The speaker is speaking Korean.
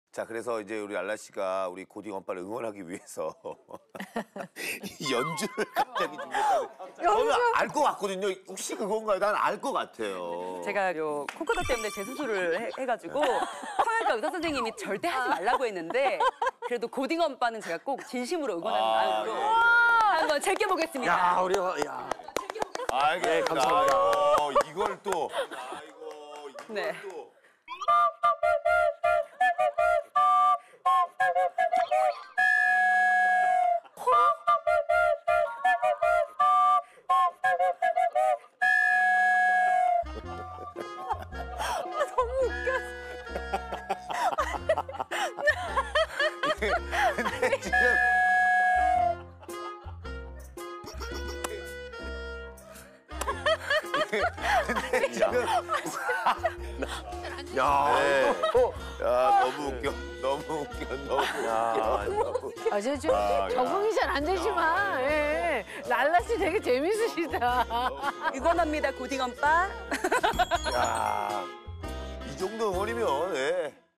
자, 그래서 이제 우리 랄라 씨가 우리 고딩 오빠를 응원하기 위해서 이 연주를 갑자기 준비했다고. 저는 알 것 같거든요. 혹시 그건가요? 난 알 것 같아요. 제가 요 콩쿠르 때문에 재수술을 해가지고 성형외과 의사 선생님이 절대 하지 말라고 했는데 그래도 고딩 오빠는 제가 꼭 진심으로 응원하는 마음으로 한번 제껴보겠습니다. 야, 우리 야. 알겠습니다. 네, 감사합니다. 이걸 또. 네. 너무 웃겨. 근데 지금. 근데 지금. 야. 네. 야, 너무 웃겨. 너무 웃겨. 너무 웃겨. 아, 저 좀 적응이 잘 안 되지만, 예. 랄라 씨 되게 재밌으시다. 응원합니다, 고딩 오빠. 야, 이 정도 응원이면, 예.